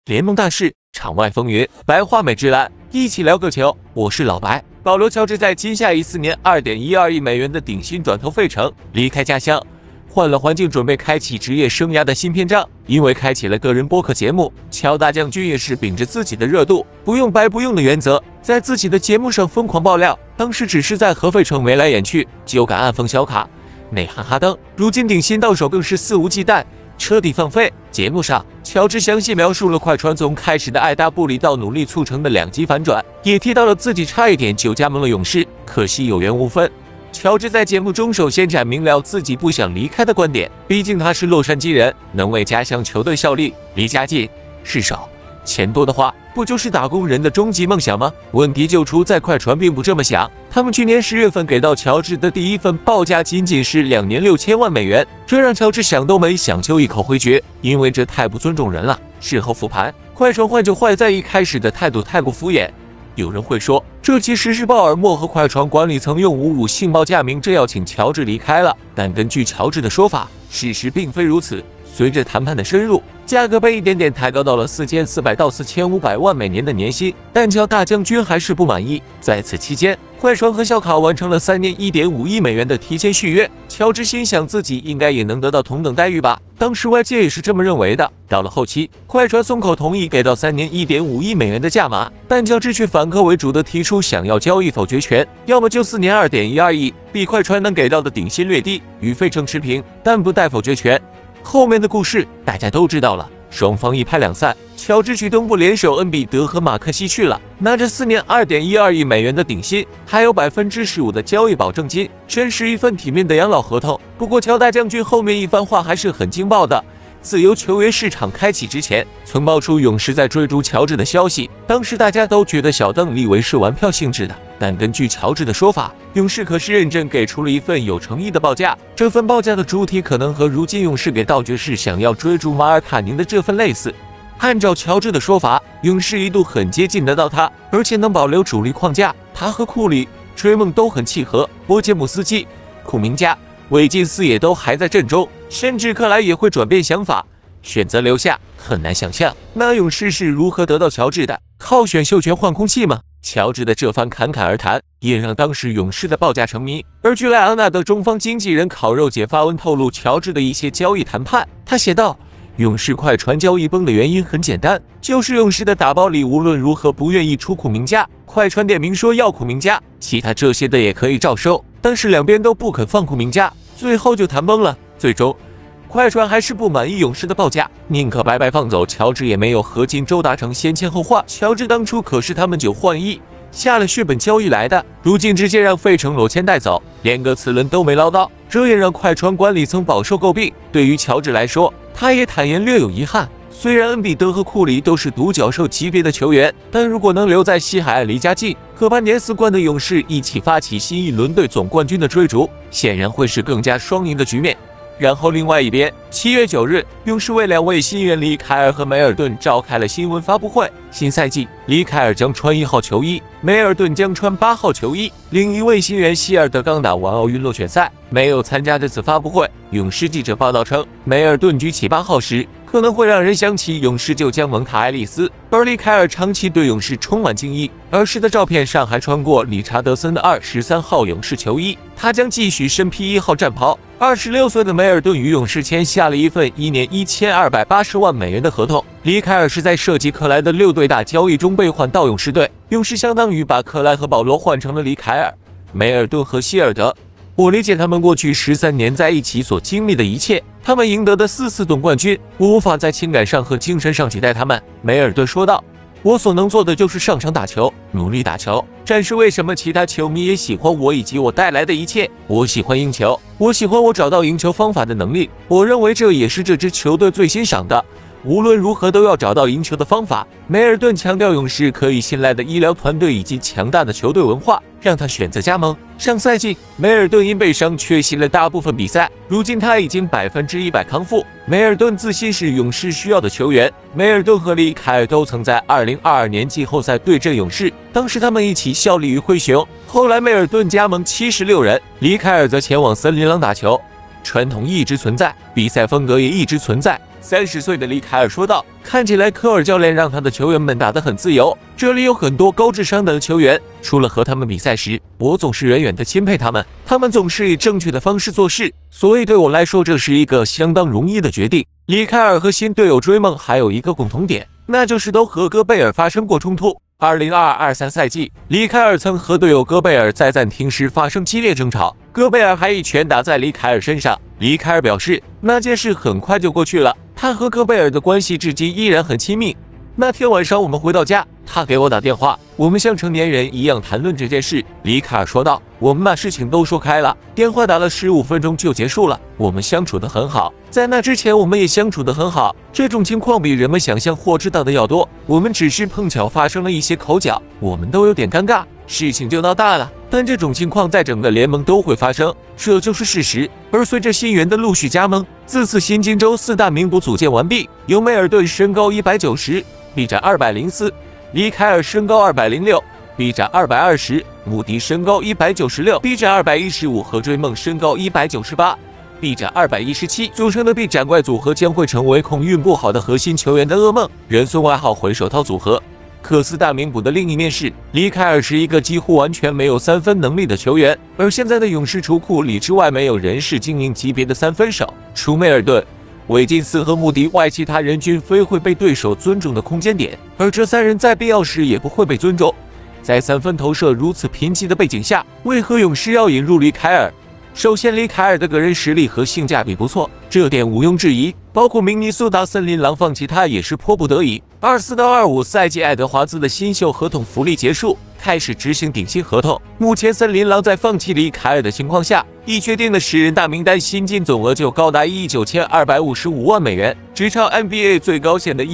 联盟大事，场外风云，白话美职篮，一起聊个球。我是老白。保罗·乔治在今夏14年2.12亿美元的顶薪转投费城，离开家乡，换了环境，准备开启职业生涯的新篇章。因为开启了个人播客节目，乔大将军也是秉着自己的热度，不用白不用的原则，在自己的节目上疯狂爆料。当时只是在和费城眉来眼去，就敢暗讽小卡、内涵哈登，如今顶薪到手更是肆无忌惮，彻底放飞。节目上，乔治详细描述了快船从开始的爱答不理到努力促成的两极反转，也提到了自己差一点就加盟了勇士，可惜有缘无分。乔治在节目中首先阐明了自己不想离开的观点，毕竟他是洛杉矶人，能为家乡球队效力，离家近，事少，钱多的话，不就是打工人的终极梦想吗？问题就出在快船并不这么想。他们去年10月份给到乔治的第一份报价仅仅是2年6000万美元，这让乔治想都没想就一口回绝，因为这太不尊重人了。事后复盘，快船坏就坏在一开始的态度太过敷衍。有人会说，这其实是鲍尔默和快船管理层用侮辱性报价明着要请乔治离开了，但根据乔治的说法，事实并非如此。随着谈判的深入，价格被一点点抬高到了4400到4500万每年的年薪，但乔大将军还是不满意。在此期间，快船和小卡完成了3年1.5亿美元的提前续约，乔治心想自己应该也能得到同等待遇吧，当时外界也是这么认为的。到了后期，快船松口同意给到3年1.5亿美元的价码，但乔治却反客为主的提出想要交易否决权，要么就4年2.12亿，比快船能给到的顶薪略低，与费城持平，但不带否决权。后面的故事大家都知道了，双方一拍两散，乔治去东部联手恩比德和马克西去了，拿着4年2.12亿美元的顶薪，还有15%的交易保证金，真是一份体面的养老合同。不过乔大将军后面一番话还是很劲爆的。自由球员市场开启之前，曾爆出勇士在追逐乔治的消息，当时大家都觉得小邓以为是玩票性质的，但根据乔治的说法，勇士可是认真给出了一份有诚意的报价。这份报价的主体可能和如今勇士给到爵士想要追逐马尔卡宁的这份类似。按照乔治的说法，勇士一度很接近得到他，而且能保留主力框架，他和库里、追梦都很契合，波杰姆斯基、库明加、韦金斯也都还在阵中，甚至克莱也会转变想法，选择留下。很难想象，那勇士是如何得到乔治的？靠选秀权换空气吗？乔治的这番侃侃而谈，也让当时勇士的报价成谜。而据莱昂纳德中方经纪人烤肉姐发文透露乔治的一些交易谈判，他写道：勇士快船交易崩的原因很简单，就是勇士的打包里无论如何不愿意出库明加，快船点名说要库明加，其他这些的也可以照收，但是两边都不肯放库明加，最后就谈崩了。最终快船还是不满意勇士的报价，宁可白白放走乔治，也没有和金州达成先签后换。乔治当初可是他们9换1下了血本交易来的，如今直接让费城裸签带走，连个次轮都没捞到，这也让快船管理层饱受诟病。对于乔治来说，他也坦言略有遗憾。虽然恩比德和库里都是独角兽级别的球员，但如果能留在西海岸离家近，和8年4冠的勇士一起发起新一轮对总冠军的追逐，显然会是更加双赢的局面。然后另外一边，7月9日，勇士为2位新援里凯尔和梅尔顿召开了新闻发布会。新赛季，里凯尔将穿1号球衣，梅尔顿将穿8号球衣。另一位新援希尔德刚打完奥运落选赛，没有参加这次发布会。勇士记者报道称，梅尔顿举起8号时，可能会让人想起勇士旧将蒙塔·埃利斯，而里凯尔长期对勇士充满敬意，儿时的照片上还穿过理查德森的23号勇士球衣。他将继续身披1号战袍。26岁的梅尔顿与勇士签下了一份1年1280万美元的合同。里凯尔是在涉及克莱的6队大交易中被换到勇士队，勇士相当于把克莱和保罗换成了里凯尔、梅尔顿和希尔德。我理解他们过去13年在一起所经历的一切，他们赢得的4次总冠军，我无法在情感上和精神上取代他们。梅尔顿说道。我所能做的就是上场打球，努力打球，展示为什么其他球迷也喜欢我以及我带来的一切。我喜欢赢球，我喜欢我找到赢球方法的能力，我认为这也是这支球队最欣赏的。无论如何都要找到赢球的方法。梅尔顿强调勇士可以信赖的医疗团队以及强大的球队文化，让他选择加盟。上赛季，梅尔顿因背伤缺席了大部分比赛，如今他已经100%康复。梅尔顿自信是勇士需要的球员。梅尔顿和里凯尔都曾在2022年季后赛对阵勇士，当时他们一起效力于灰熊。后来梅尔顿加盟76人，里凯尔则前往森林狼打球。 传统一直存在，比赛风格也一直存在。30岁的里凯尔说道：“看起来科尔教练让他的球员们打得很自由，这里有很多高智商的球员。除了和他们比赛时，我总是远远地钦佩他们，他们总是以正确的方式做事，所以对我来说，这是一个相当容易的决定。”里凯尔和新队友追梦还有一个共同点，那就是都和戈贝尔发生过冲突。2022-23赛季，里凯尔曾和队友戈贝尔在暂停时发生激烈争吵，戈贝尔还一拳打在里凯尔身上。里凯尔表示，那件事很快就过去了，他和戈贝尔的关系至今依然很亲密。那天晚上我们回到家，他给我打电话，我们像成年人一样谈论这件事。里凯尔说道：“我们把事情都说开了，电话打了15分钟就结束了，我们相处得很好。在那之前我们也相处得很好，这种情况比人们想象或知道的要多。我们只是碰巧发生了一些口角，我们都有点尴尬，事情就闹大了。但这种情况在整个联盟都会发生，这就是事实。而随着新员的陆续加盟，自此新金州4大名捕组建完毕，由梅尔顿身高190。臂展204，里凯尔身高206，臂展220，穆迪身高196，臂展215和追梦身高198，臂展217组成的臂展怪组合将会成为空运不好的核心球员的噩梦，人送外号回手套组合。可4大名捕的另一面是，里凯尔是一个几乎完全没有3分能力的球员，而现在的勇士橱库里之外没有人是精英级别的3分手，除梅尔顿、韦金斯和穆迪外，其他人均非会被对手尊重的空间点，而这3人在必要时也不会被尊重。在3分投射如此贫瘠的背景下，为何勇士要引入里凯尔？首先，里凯尔的个人实力和性价比不错，这点毋庸置疑。包括明尼苏达森林狼放弃他也是迫不得已。24-25赛季，爱德华兹的新秀合同福利结束，开始执行顶薪合同。目前，森林狼在放弃里凯尔的情况下，已确定的10人大名单薪金总额就高达1亿9255万美元，直超 NBA 最高线的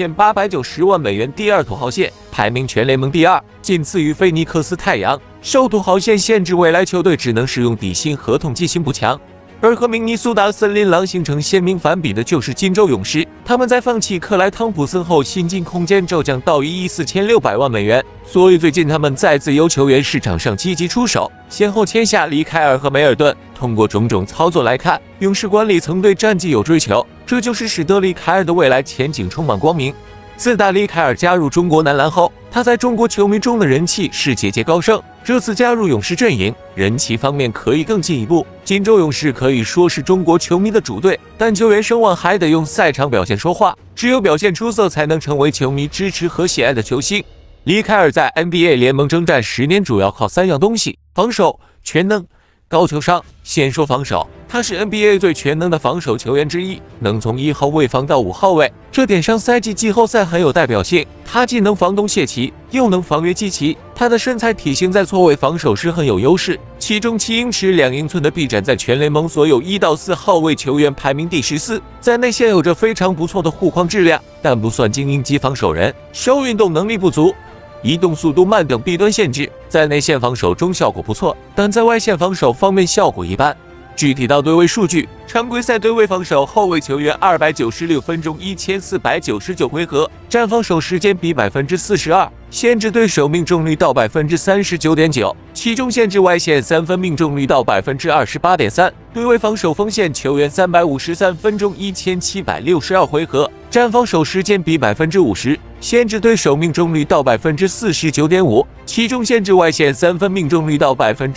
18890万美元。第二土豪线排名全联盟第2，仅次于菲尼克斯太阳。受土豪线限制，未来球队只能使用底薪合同进行补强。而和明尼苏达森林狼形成鲜明反比的就是金州勇士，他们在放弃克莱汤普森后，薪金空间骤降到1亿4600万美元，所以最近他们在自由球员市场上积极出手，先后签下里凯尔和梅尔顿。通过种种操作来看，勇士管理层对战绩有追求，这就是使得里凯尔的未来前景充满光明。自打里凯尔加入中国男篮后，他在中国球迷中的人气是节节高升。这次加入勇士阵营，人气方面可以更进一步。金州勇士可以说是中国球迷的主队，但球员声望还得用赛场表现说话，只有表现出色，才能成为球迷支持和喜爱的球星。里凯尔在 NBA 联盟征战10年，主要靠3样东西：防守、全能、高球商。先说防守，他是 NBA 最全能的防守球员之一，能从1号位防到5号位，这点上赛季季后赛很有代表性。他既能防东契奇，又能防约基奇，他的身材体型在错位防守时很有优势，其中7英尺2英寸的臂展在全联盟所有1到4号位球员排名第14，在内线有着非常不错的护框质量，但不算精英级防守人，手运动能力不足，移动速度慢等弊端限制，在内线防守中效果不错，但在外线防守方面效果一般。具体到对位数据，常规赛对位防守后卫球员296分钟1499回合，占防守时间比42%，限制对手命中率到39.9%，其中限制外线3分命中率到28.3%。对位防守锋线球员353分钟1762回合，占防守时间比50%，限制对手命中率到49.5%，其中限制外线3分命中率到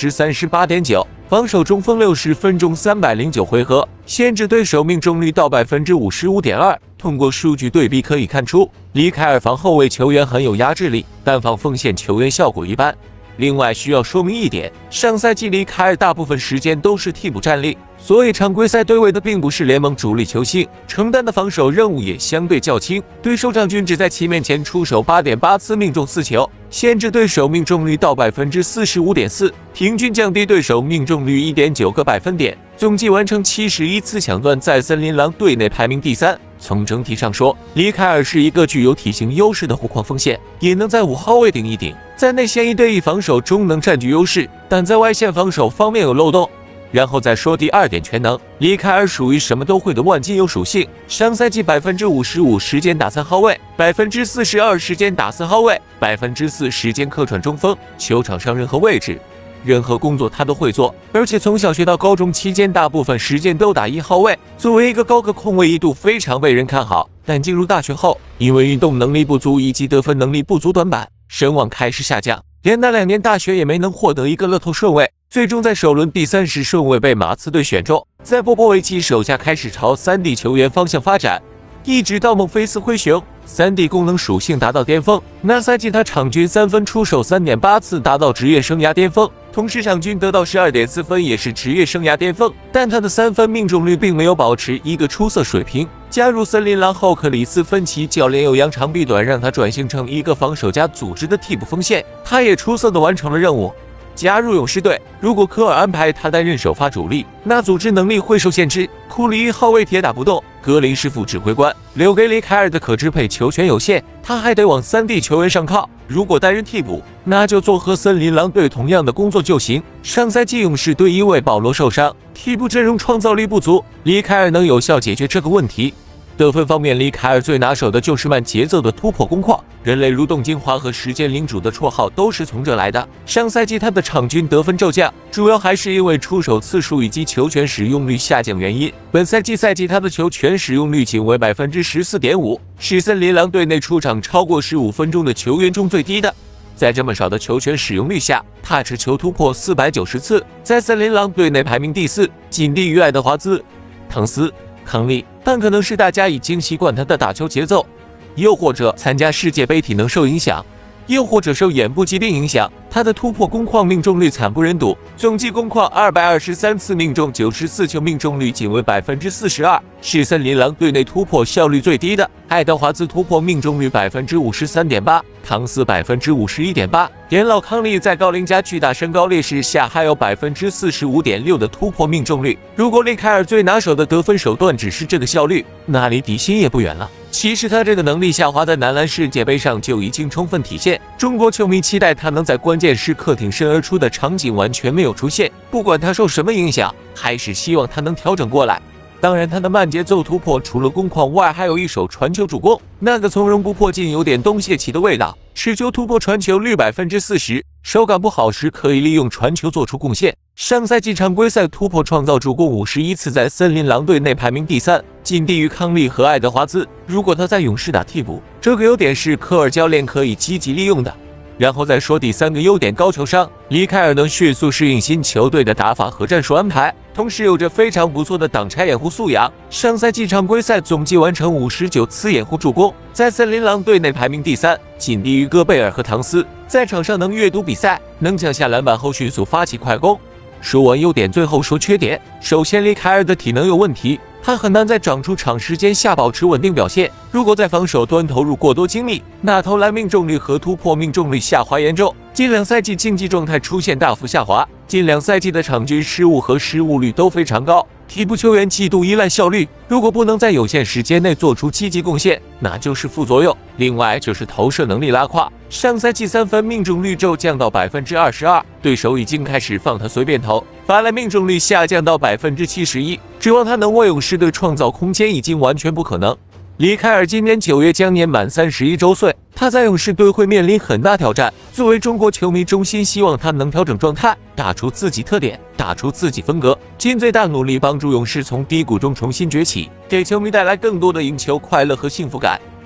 38.9%。防守中锋60分钟309回合，限制对手命中率到55.2%。通过数据对比可以看出，里凯尔防后卫球员很有压制力，但防锋线球员效果一般。另外需要说明一点，上赛季里凯尔大部分时间都是替补战力，所以常规赛对位的并不是联盟主力球星，承担的防守任务也相对较轻。对手场均只在其面前出手8.8次，命中4球，限制对手命中率到45.4%，平均降低对手命中率1.9个百分点。总计完成71次抢断，在森林狼队内排名第3。从整体上说，里凯尔是一个具有体型优势的护框锋线，也能在5号位顶一顶，在内线1对1防守中能占据优势，但在外线防守方面有漏洞。然后再说第2点，全能。里凯尔属于什么都会的万金油属性，上赛季55%时间打3号位，42%时间打4号位，4%时间客串中锋，球场上任何位置任何工作他都会做，而且从小学到高中期间，大部分时间都打1号位。作为一个高个控卫，一度非常被人看好。但进入大学后，因为运动能力不足以及得分能力不足短板，声望开始下降。连那2年大学也没能获得一个乐透顺位，最终在首轮第30顺位被马刺队选中。在波波维奇手下，开始朝3D 球员方向发展。一直到孟菲斯灰熊，3D 功能属性达到巅峰。那赛季他场均3分出手 3.8 次，达到职业生涯巅峰，同时场均得到 12.4 分，也是职业生涯巅峰。但他的3分命中率并没有保持一个出色水平。加入森林狼后，克里斯芬奇教练又扬长避短，让他转型成一个防守加组织的替补锋线。他也出色地完成了任务。加入勇士队，如果科尔安排他担任首发主力，那组织能力会受限制。库里1号位铁打不动，格林是副指挥官，留给里凯尔的可支配球权有限，他还得往3D 球员上靠。如果担任替补，那就做和森林狼队同样的工作就行。上赛季勇士队因为保罗受伤，替补阵容创造力不足，里凯尔能有效解决这个问题。得分方面，里凯尔最拿手的就是慢节奏的突破攻框，人类蠕动精华和时间领主的绰号都是从这来的。上赛季他的场均得分骤降，主要还是因为出手次数以及球权使用率下降原因。本赛季他的球权使用率仅为 14.5%， 是森林狼队内出场超过15分钟的球员中最低的。在这么少的球权使用率下，他持球突破490次，在森林狼队内排名第4，仅低于爱德华兹、滕斯、康利，但可能是大家已经习惯他的打球节奏，又或者参加世界杯体能受影响，又或者受眼部疾病影响，他的突破攻框命中率惨不忍睹，总计攻框223次命中94球，命中率仅为 42%， 是森林狼队内突破效率最低的。爱德华兹突破命中率 53.8%， 唐斯 51.8%， 元老康利在高龄加巨大身高劣势下还有 45.6% 的突破命中率。如果里凯尔最拿手的得分手段只是这个效率，那离底薪也不远了。其实他这个能力下滑在男篮世界杯上就已经充分体现，中国球迷期待他能在关键时刻挺身而出的场景完全没有出现，不管他受什么影响，还是希望他能调整过来。当然，他的慢节奏突破除了攻框外，还有一手传球助攻，那个从容不迫，竟有点东契奇的味道。持球突破传球率 40%， 手感不好时可以利用传球做出贡献。上赛季常规赛突破创造助攻51次，在森林狼队内排名第3，仅低于康利和爱德华兹。如果他在勇士打替补，这个优点是科尔教练可以积极利用的。然后再说第3个优点，高球商。里凯尔能迅速适应新球队的打法和战术安排，同时有着非常不错的挡拆掩护素养。上赛季常规赛总计完成59次掩护助攻，在森林狼队内排名第3，仅低于戈贝尔和唐斯。在场上能阅读比赛，能抢下篮板后迅速发起快攻。说完优点，最后说缺点。首先，里凯尔的体能有问题，他很难在长出场时间下保持稳定表现。如果在防守端投入过多精力，那投篮命中率和突破命中率下滑严重。近2赛季竞技状态出现大幅下滑，近2赛季的场均失误和失误率都非常高。替补球员极度依赖效率，如果不能在有限时间内做出积极贡献，那就是副作用。另外就是投射能力拉胯，上赛季3分命中率骤降到 22%， 对手已经开始放他随便投，罚篮命中率下降到 71%， 指望他能为勇士队创造空间已经完全不可能。里凯尔今年9月将年满31周岁，他在勇士队会面临很大挑战。作为中国球迷，衷心希望他能调整状态，打出自己特点，打出自己风格，尽最大努力帮助勇士从低谷中重新崛起，给球迷带来更多的赢球快乐和幸福感。